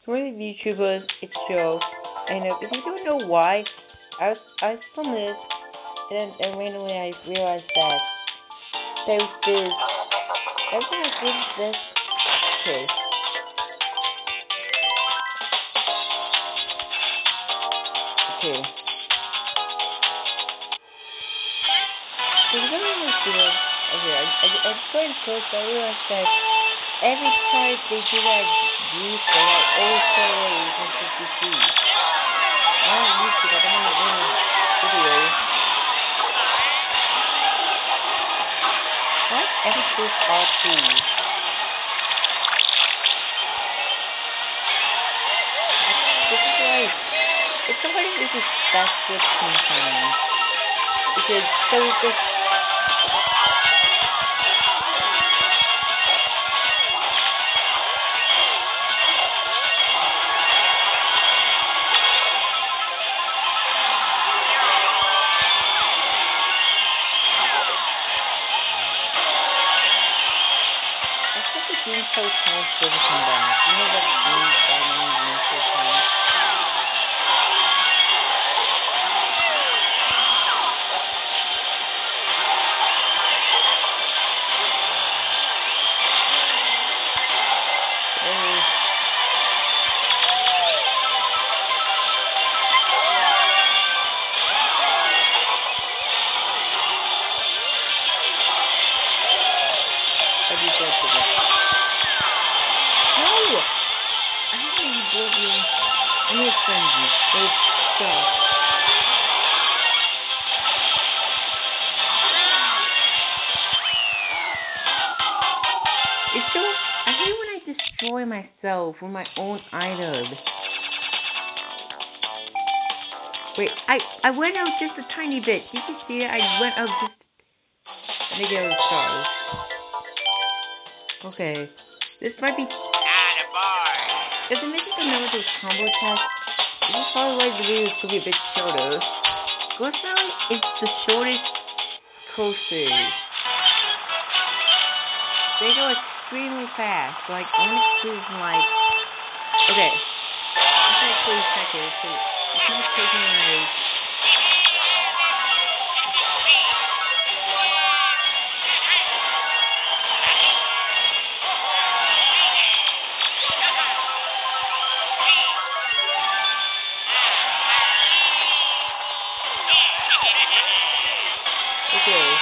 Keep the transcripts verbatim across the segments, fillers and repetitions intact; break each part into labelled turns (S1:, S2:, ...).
S1: So we're the YouTubers, it's Joe. And uh, if you don't know why, I was I filmed this, and then and randomly I realized that there was this. Every time I did this, okay. Okay. So the very first video, okay, I I I played first, I realized that every time they do that juice, they like always stay away from fifty-three. I don't use it, I don't want to ruin the video. Why every first R two? This is like, if somebody is just that's just sometimes. Because so this Green Coast House doesn't come back. You know what green Batman Green Coast House? Hey. How do you feel today? No! I don't know you brought me. I need to friend you. It's stop. It's so. I hate when I destroy myself with my own item. Wait, I I went out just a tiny bit. Did you see it? I went out just. Maybe I was stars. Okay. This might be. If it makes you know this combo test, this is probably why the video is going to be a bit shorter. Ghost Town is the shortest coasters. They go extremely fast. Like, only cruise like. Okay. I'm going to please check it. So, it's not taking like. Okay.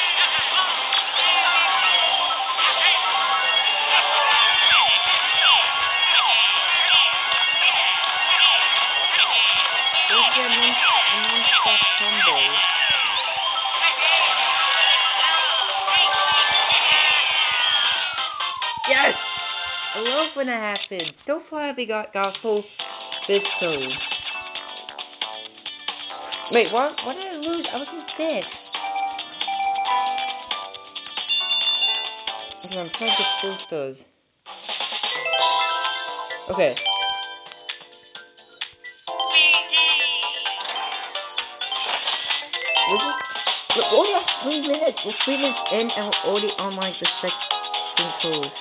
S1: Let's get a non-stop combo. Yes! I love when that happens. So far we got got full physical. Wait, what? What did I lose? I was just dead. Okay, I'm trying to boost those. Okay. We're just, we're only at three minutes. We're three minutes in and we're already on like the second close.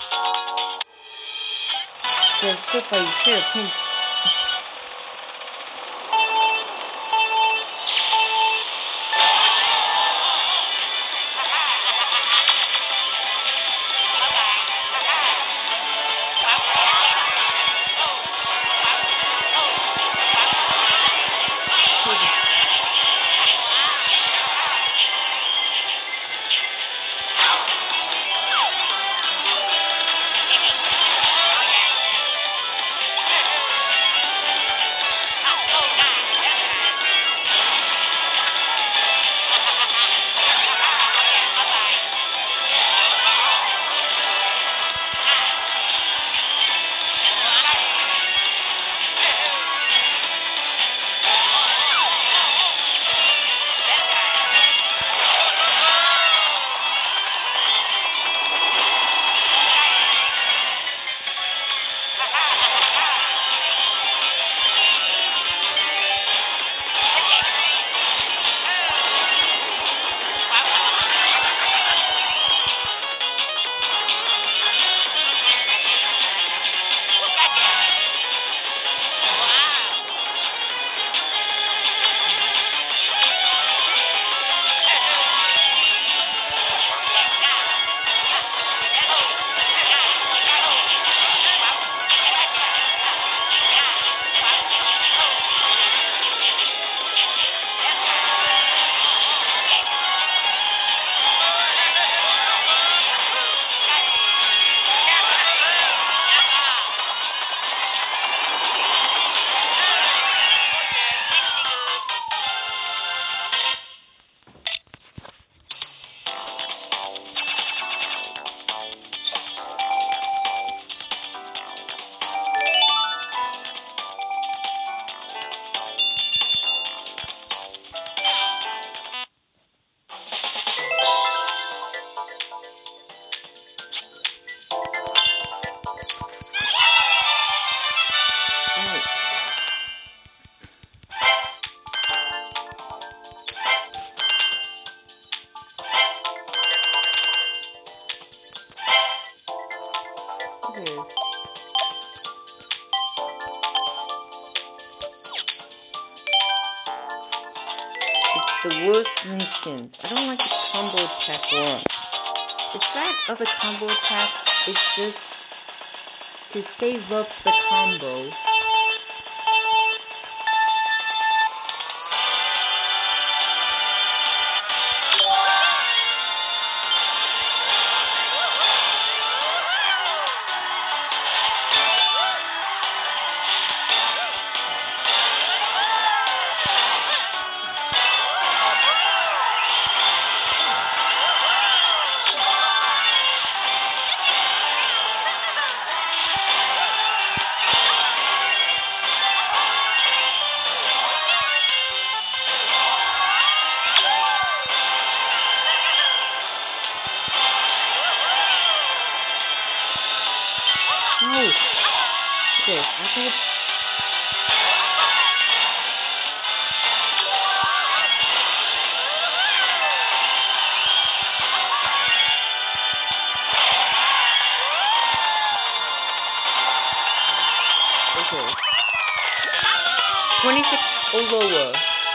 S1: So so far you should have pinned. the worst instance. I don't like the combo attack one. The fact of the combo attack is just to save up the combo. No. Okay, I think it's... Okay. twenty-six or lower.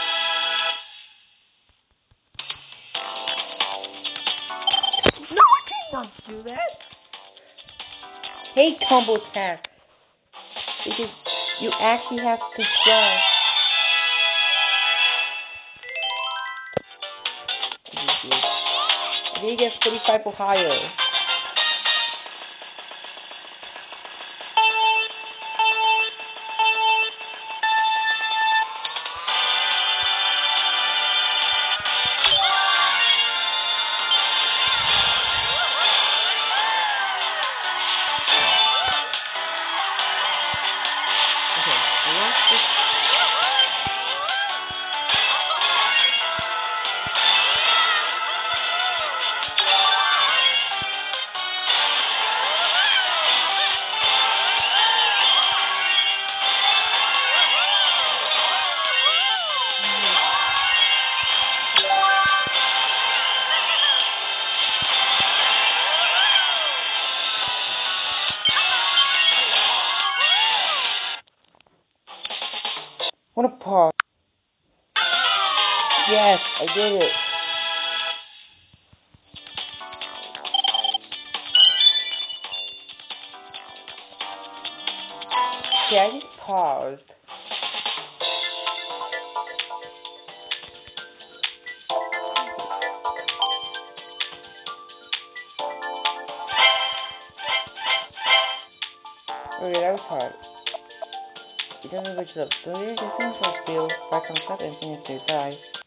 S1: No, I did not do that. Hate combo attack. Because you actually have to try. I think he gets forty-five or higher. What a pause. Yes, I did it. Yeah, I just paused. Okay, that was hard. It doesn't switch up. The rear distance will feel back on top and finish to die.